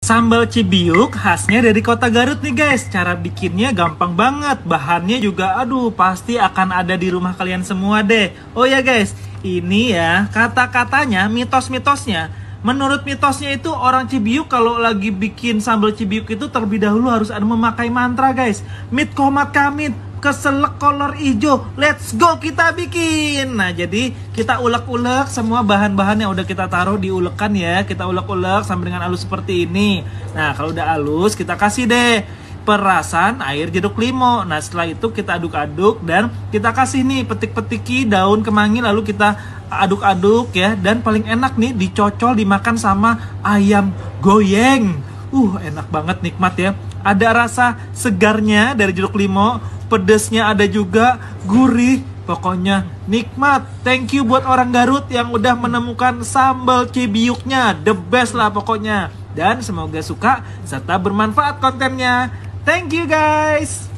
Sambal Cibiuk khasnya dari kota Garut nih guys. Cara bikinnya gampang banget. Bahannya juga pasti akan ada di rumah kalian semua deh. Oh ya guys, ini ya kata-katanya, mitos-mitosnya. Menurut mitosnya itu orang Cibiuk kalau lagi bikin sambal Cibiuk itu terlebih dahulu harus ada memakai mantra guys. Mit komat kamit, keselak kolor ijo, let's go kita bikin. Nah jadi kita ulek-ulek semua bahan-bahan yang udah kita taruh di ulekan ya. Kita ulek-ulek sampai dengan halus seperti ini. Nah kalau udah halus kita kasih deh perasan air jeruk limau. Nah setelah itu kita aduk-aduk dan kita kasih nih petik-petiki daun kemangi, lalu kita aduk-aduk ya. Dan paling enak nih dicocol dimakan sama ayam goyeng. Enak banget, nikmat ya. Ada rasa segarnya dari jeruk limau, pedesnya ada juga, gurih, pokoknya nikmat. Thank you buat orang Garut yang udah menemukan sambal Cibiuknya, the best lah pokoknya. Dan semoga suka serta bermanfaat kontennya. Thank you guys.